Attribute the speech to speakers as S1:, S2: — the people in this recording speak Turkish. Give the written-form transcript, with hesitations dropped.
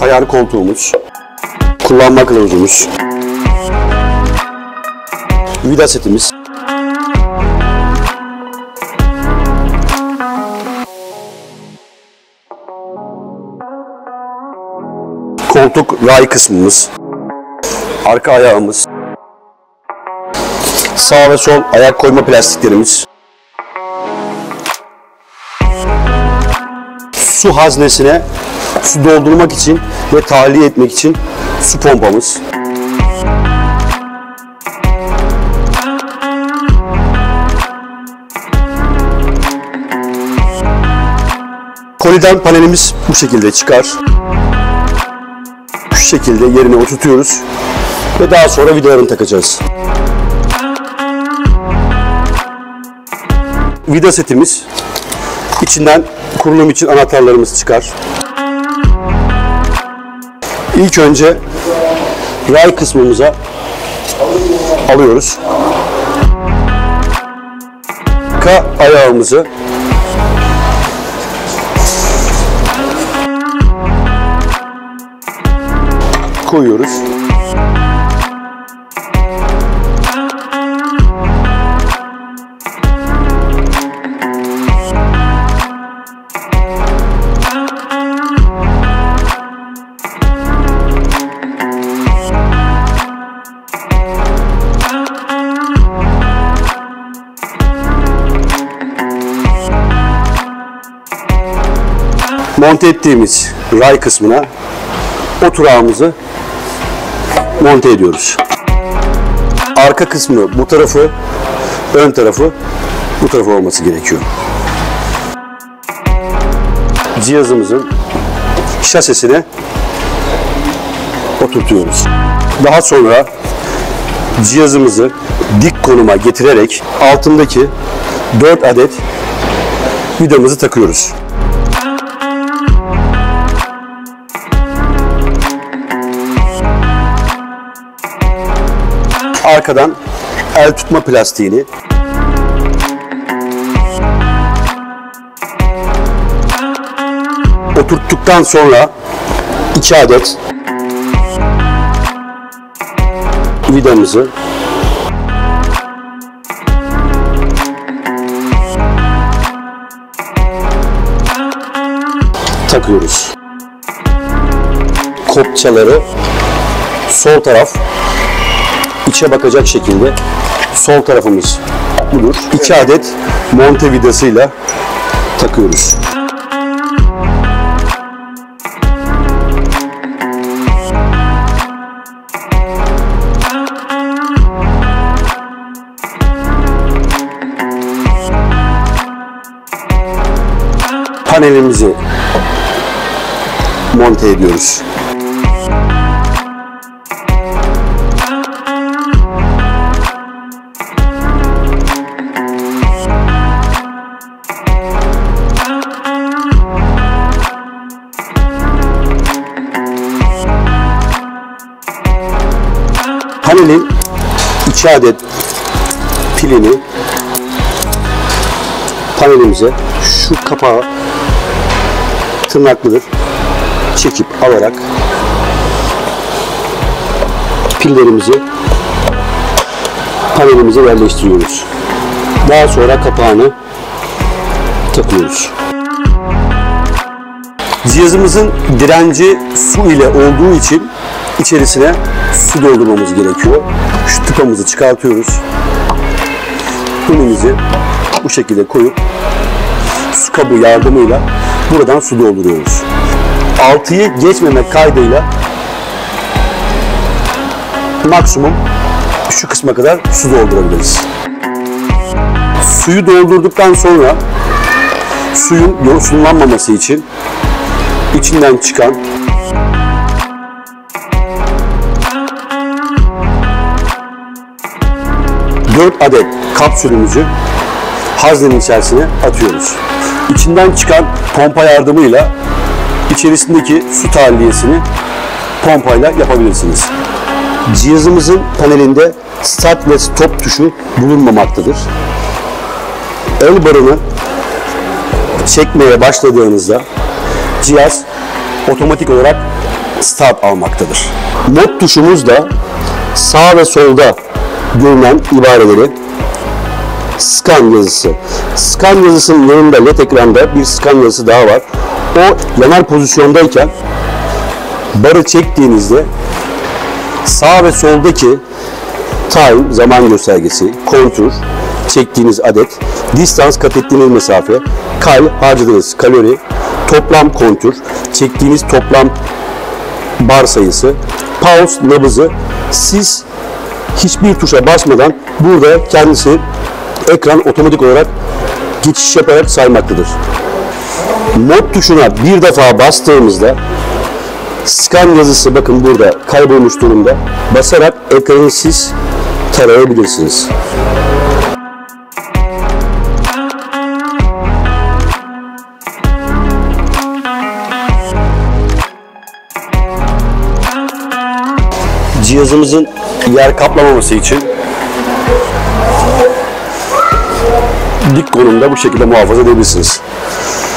S1: ayar koltuğumuz, kullanma kılavuzumuz, vida setimiz, koltuk ray kısmımız, arka ayağımız, sağ ve sol ayak koyma plastiklerimiz, su haznesine su doldurmak için ve tahliye etmek için su pompamız, koliden panelimiz bu şekilde çıkar. Şu şekilde yerine oturtuyoruz ve daha sonra vidalarını takacağız. Vida setimiz, içinden kurulum için anahtarlarımız çıkar. İlk önce ray kısmımıza alıyoruz. Arka ayağımızı koyuyoruz. Monte ettiğimiz ray kısmına oturağımızı monte ediyoruz. Arka kısmı bu tarafı, ön tarafı bu tarafı olması gerekiyor. Cihazımızın şasisine oturtuyoruz. Daha sonra cihazımızı dik konuma getirerek altındaki 4 adet vidamızı takıyoruz. Arkadan el tutma plastiğini oturttuktan sonra 2 adet vidamızı takıyoruz. Kopçaları sol taraf içe bakacak şekilde, sol tarafımız budur. 2 adet monte vidasıyla takıyoruz. Panelimizi monte ediyoruz. Panelin 2 adet pilini panelimize şu kapağı tırnaklıdır çekip alarak pillerimizi panelimize yerleştiriyoruz. Daha sonra kapağını takıyoruz. Cihazımızın direnci su ile olduğu için içerisine su doldurmamız gerekiyor. Şu tıpamızı çıkartıyoruz. Pilimizi bu şekilde koyup su kabı yardımıyla buradan su dolduruyoruz. 6'yı geçmemek kaydıyla maksimum şu kısma kadar su doldurabiliriz. Suyu doldurduktan sonra suyun yosunlanmaması için içinden çıkan dört adet kapsülümüzü haznenin içerisine atıyoruz. İçinden çıkan pompa yardımıyla içerisindeki su tahliyesini pompayla yapabilirsiniz. Cihazımızın panelinde start ve stop tuşu bulunmamaktadır. El barını çekmeye başladığınızda cihaz otomatik olarak start almaktadır. Mod tuşumuz da sağ ve solda görünen ibareleri scan yazısı. Scan yazısının yanında LED ekranda bir scan yazısı daha var. O yanar pozisyondayken barı çektiğinizde sağ ve soldaki time, zaman göstergesi, kontur, çektiğiniz adet, distance, kat ettiğiniz mesafe, kal, harcadığınız kalori, toplam kontur, çektiğiniz toplam bar sayısı, pulse, nabızı siz hiçbir tuşa basmadan burada kendisi ekran otomatik olarak geçiş yaparak saymaktadır. Mod tuşuna bir defa bastığımızda scan yazısı bakın burada kaybolmuş durumda. Basarak ekranı siz tarayabilirsiniz. Cihazımızın yer kaplamaması için dik konumda bu şekilde muhafaza edebilirsiniz.